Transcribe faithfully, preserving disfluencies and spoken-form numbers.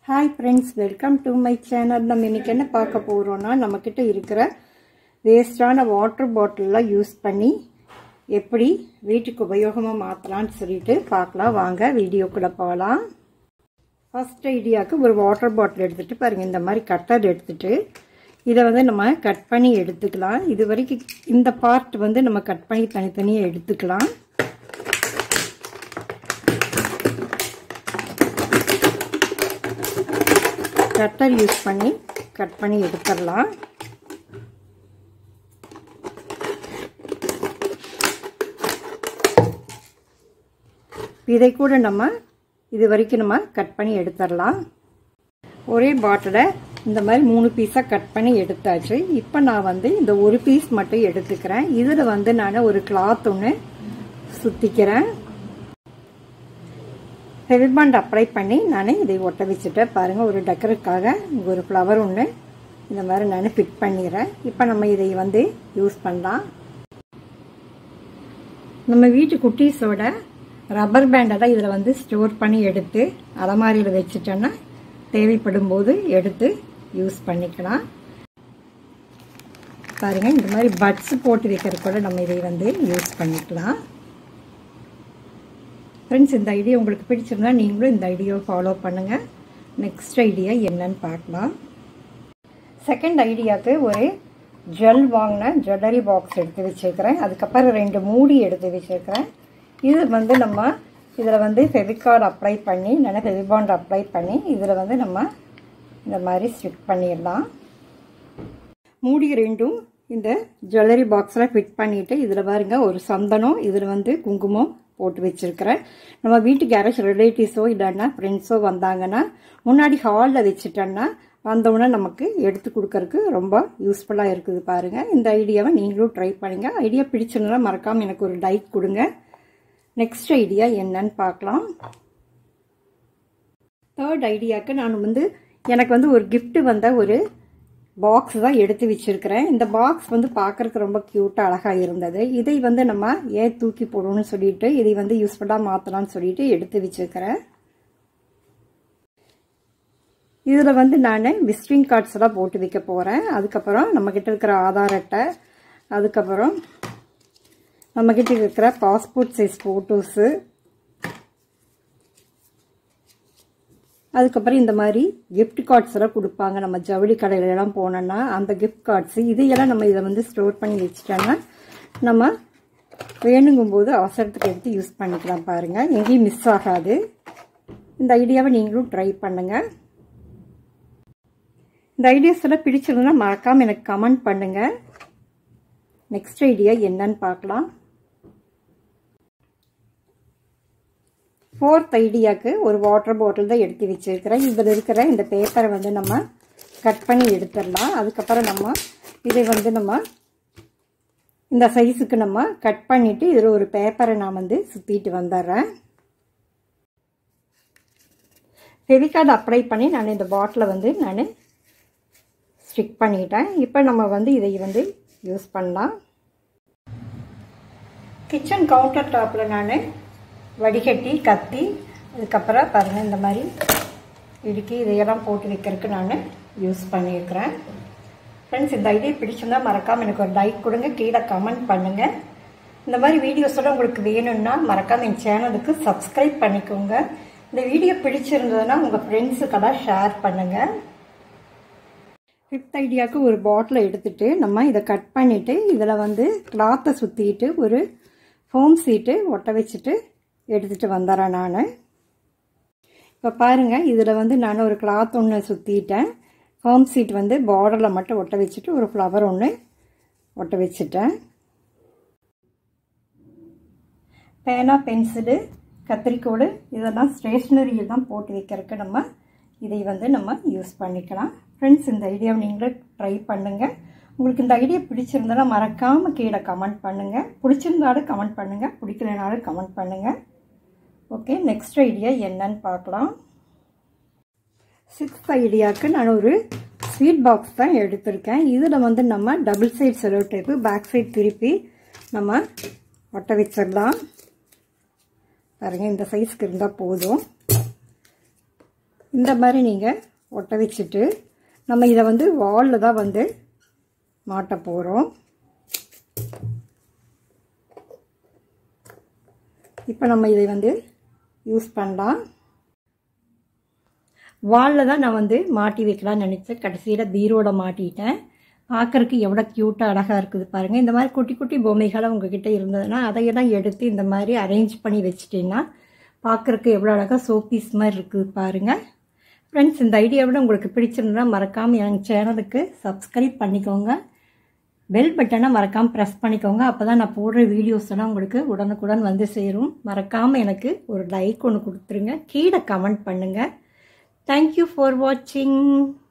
Hi friends, welcome to my channel. நம்ம இன்னைக்கு என்ன பார்க்க போறோம்னா நம்மகிட்ட இருக்கிற வேஸ்டான வாட்டர் பாட்டில்ல யூஸ் பண்ணி எப்படி வீட்டுக்கு உபயோகமா மாத்தலாம்னு சொல்லிட்டு பார்க்கலாம் வாங்க வீடியோக்குள்ள போலாம். ஃபர்ஸ்ட் ஐடியாக்கு ஒரு வாட்டர் பாட்டில் எடுத்துட்டு பாருங்க இந்த மாதிரி கட்டர் எடுத்துட்டு இத வந்து நம்ம கட் பண்ணி எடுத்துக்கலாம். இது வரைக்கும் இந்த பார்ட் வந்து நம்ம கட் பண்ணி தனித்தனியா எடுத்துக்கலாம். கட்டர் யூஸ் பண்ணி கட் பண்ணி எடுத்துடலாம். இதை கூட நம்ம இது வரைக்கும் நம்ம கட் பண்ணி எடுத்துடலாம். ஒரே பாட்டிலை இந்த மாதிரி மூணு பீஸாக கட் பண்ணி எடுத்தாச்சு. இப்போ நான் வந்து இந்த ஒரு பீஸ் மட்டும் எடுத்துக்கிறேன். இதில் வந்து நான் ஒரு கிளாத் ஒன்று சுற்றிக்கிறேன். ஃபெவிபாண்ட் அப்ளை பண்ணி நான் இதை ஒட்ட வச்சுட்டேன். பாருங்கள் ஒரு டெக்கருக்காக ஒரு ஃப்ளவர் ஒன்று இந்த மாதிரி நான் ஃபிட் பண்ணிடுறேன். இப்போ நம்ம இதை வந்து யூஸ் பண்ணலாம். நம்ம வீட்டு குட்டீஸோட ரப்பர் பேண்டெல்லாம் இதில் வந்து ஸ்டோர் பண்ணி எடுத்து அலமாரியில் வச்சுட்டோன்னா தேவைப்படும் போது எடுத்து யூஸ் பண்ணிக்கலாம். பாருங்கள் இந்த மாதிரி பட்ஸ் போட்டு வைக்கிற கூட நம்ம இதை வந்து யூஸ் பண்ணிக்கலாம். ஃப்ரெண்ட்ஸ் இந்த ஐடியா உங்களுக்கு பிடிச்சிருந்தா நீங்களும் இந்த ஐடியாவை ஃபாலோ பண்ணுங்கள். நெக்ஸ்ட் ஐடியா என்னன்னு பார்க்கலாம். செகண்ட் ஐடியாவுக்கு ஒரு ஜுவல் வாங்கின ஜுவல்லரி பாக்ஸ் எடுத்து வச்சுருக்கிறேன். அதுக்கப்புறம் ரெண்டு மூடி எடுத்து வச்சுருக்கிறேன். இது வந்து நம்ம இதில் வந்து ஃபெவிகால் அப்ளை பண்ணி இல்லைன்னா ஃபெவிபாண்ட் அப்ளை பண்ணி இதில் வந்து நம்ம இந்த மாதிரி ஸ்டிக் பண்ணிடலாம். மூடி ரெண்டும் இந்த ஜுவல்லரி பாக்ஸில் ஃபிட் பண்ணிவிட்டு இதில் பாருங்க ஒரு சந்தனம் இதில் வந்து குங்குமம் போட்டு வச்சிருக்கிறேன். நம்ம வீட்டுக்கு யாராச்சும் ரிலேட்டிவ்ஸோ இல்லைன்னா ஃப்ரெண்ட்ஸோ வந்தாங்கன்னா முன்னாடி ஹாலில் வச்சுட்டோன்னா வந்தோடனே நமக்கு எடுத்து கொடுக்கறதுக்கு ரொம்ப யூஸ்ஃபுல்லாக இருக்குது. பாருங்கள் இந்த ஐடியாவை நீங்களும் ட்ரை பண்ணுங்க. ஐடியா பிடிச்சிருந்தா மறக்காமல் எனக்கு ஒரு லைக் கொடுங்க. நெக்ஸ்ட் ஐடியா என்னன்னு பார்க்கலாம். தேர்ட் ஐடியாவுக்கு நான் வந்து எனக்கு வந்து ஒரு கிஃப்ட் வந்த ஒரு பாக்ஸ் தான் எடுத்து வச்சிருக்கிறேன். இந்த பாக்ஸ் வந்து பார்க்கறதுக்கு ரொம்ப கியூட்டாக அழகாக இருந்தது. இதை வந்து நம்ம ஏன் தூக்கி போடணும்னு சொல்லிட்டு இதை வந்து யூஸ்ஃபுல்லாக மாற்றலாம்னு சொல்லிட்டு எடுத்து வச்சிருக்கிறேன். இதில் வந்து நான் விசிட்டிங் கார்ட்ஸ் எல்லாம் போட்டு வைக்க போகிறேன். அதுக்கப்புறம் நம்மக்கிட்ட இருக்கிற ஆதார் அட்டை, அதுக்கப்புறம் நம்மக்கிட்ட இருக்கிற பாஸ்போர்ட் சைஸ் ஃபோட்டோஸு, அதுக்கப்புறம் இந்த மாதிரி கிஃப்ட் கார்ட்ஸ் எல்லாம் கொடுப்பாங்க நம்ம ஜவுளி கடையிலலாம் போனோன்னா அந்த கிஃப்ட் கார்ட்ஸு இதையெல்லாம் நம்ம இதை வந்து ஸ்டோர் பண்ணி வச்சுட்டோன்னா நம்ம வேணுங்கும் போது அவசரத்துக்கு எடுத்து யூஸ் பண்ணிக்கலாம். பாருங்கள் எங்கேயும் மிஸ் ஆகாது. இந்த ஐடியாவை நீங்களும் ட்ரை பண்ணுங்கள். இந்த ஐடியாஸ் எல்லாம் பிடிச்சிருந்தா மறக்காமல் எனக்கு கமெண்ட் பண்ணுங்கள். நெக்ஸ்ட் ஐடியா என்னன்னு பார்க்கலாம். ஃபோர்த் ஐடியாவுக்கு ஒரு வாட்டர் பாட்டில் தான் எடுத்து வச்சிருக்கிறேன். இதில் இருக்கிற இந்த பேப்பரை வந்து நம்ம கட் பண்ணி எடுத்துடலாம். அதுக்கப்புறம் நம்ம இதை வந்து நம்ம இந்த சைஸுக்கு நம்ம கட் பண்ணிவிட்டு இதில் ஒரு பேப்பரை நான் வந்து சுற்றிட்டு வந்துடுறேன். ஃபெவிகால் அப்ளை பண்ணி நான் இந்த பாட்டிலை வந்து நான் ஸ்டிக் பண்ணிட்டேன். இப்போ நம்ம வந்து இதை வந்து யூஸ் பண்ணலாம். கிச்சன் கவுண்டர் டாப்பில் நான் வடிகட்டி கத்தி அதுக்கப்புறம் பாருங்கள் இந்த மாதிரி இடுக்கி இதையெல்லாம் போட்டு வைக்கிறதுக்கு நான் யூஸ் பண்ணியிருக்கிறேன். ஃப்ரெண்ட்ஸ் இந்த ஐடியா பிடிச்சிருந்தா மறக்காமல் எனக்கு ஒரு லைக் கொடுங்க, கீழே கமெண்ட் பண்ணுங்கள். இந்த மாதிரி வீடியோஸோட உங்களுக்கு வேணும்னா மறக்காமல் என் சேனலுக்கு சப்ஸ்கிரைப் பண்ணிக்கோங்க. இந்த வீடியோ பிடிச்சிருந்ததுன்னா உங்கள் ஃப்ரெண்ட்ஸுக்கெல்லாம் ஷேர் பண்ணுங்கள். ஃபிஃப்த் ஐடியாவுக்கு ஒரு பாட்டிலை எடுத்துகிட்டு நம்ம இதை கட் பண்ணிவிட்டு இதில் வந்து கிளாத்தை சுற்றிட்டு ஒரு ஃபோம் சீட்டு ஒட்ட வச்சுட்டு எடுத்துகிட்டு வந்துடுறேன் நான். இப்போ பாருங்கள் இதில் வந்து நான் ஒரு கிளாத் ஒன்று சுற்றிட்டேன். ஃபோம் சீட் வந்து பார்டரில் மட்டும் ஒட்ட வச்சுட்டு ஒரு ஃப்ளவர் ஒன்று ஒட்ட வச்சுட்டேன். பேனா, பென்சிலு, கத்திரிக்கோடு இதெல்லாம் ஸ்டேஷ்னரியில் தான் போட்டு வைக்கிறதுக்கு நம்ம இதை வந்து நம்ம யூஸ் பண்ணிக்கலாம். ஃப்ரெண்ட்ஸ் இந்த ஐடியாவை நீங்களும் ட்ரை பண்ணுங்கள். உங்களுக்கு இந்த ஐடியா பிடிச்சிருந்தாலும் மறக்காமல் கீழே கமெண்ட் பண்ணுங்கள். பிடிச்சிருந்தாலும் கமெண்ட் பண்ணுங்கள், பிடிக்கலனாலும் கமெண்ட் பண்ணுங்கள். ஓகே நெக்ஸ்ட் ஐடியா என்னன்னு பார்க்கலாம். சிக்ஸ்த் ஐடியாவுக்கு நான் ஒரு ஸ்வீட் பாக்ஸ் தான் எடுத்திருக்கேன். இதில் வந்து நம்ம double side cello tape back side திருப்பி நம்ம ஒட்ட வச்சிடலாம். பாருங்கள் இந்த சைஸ்க்கு இருந்தால் போதும். இந்த மாதிரி நீங்கள் ஒட்ட வச்சுட்டு நம்ம இதை வந்து வாலில் தான் வந்து மாட்ட போகிறோம். இப்போ நம்ம இதை வந்து யூஸ் பண்ணலாம். வாலில் தான் நான் வந்து மாட்டி வைக்கலாம்னு நினச்சேன். கடைசியில் பீரோவில் மாட்டிட்டேன். பார்க்குறக்கு எவ்வளோ க்யூட்டாக அழகாக இருக்குது பாருங்கள். இந்த மாதிரி குட்டி குட்டி பொம்மைகளை உங்ககிட்ட இருந்ததுன்னா அதையெல்லாம் எடுத்து இந்த மாதிரி அரேஞ்ச் பண்ணி வச்சிட்டிங்கன்னா பார்க்குறக்கு எவ்வளோ அழகாக சோப்பீஸ் மாதிரி இருக்குது பாருங்கள். ஃப்ரெண்ட்ஸ், இந்த ஐடியாவோட உங்களுக்கு பிடிச்சிருந்தா மறக்காமல் எங்கள் சேனலுக்கு சப்ஸ்கிரைப் பண்ணிக்கோங்க. பெல் பட்டனை மறக்காமல் ப்ரெஸ் பண்ணிக்கோங்க. அப்போ தான் நான் போடுற வீடியோஸ் எல்லாம் உங்களுக்கு உடனுக்குடன் வந்து சேரும். மறக்காமல் எனக்கு ஒரு லைக் ஒன்று கொடுத்துருங்க. கீழே கமெண்ட் பண்ணுங்கள். தேங்க்யூ ஃபார் வாட்சிங்.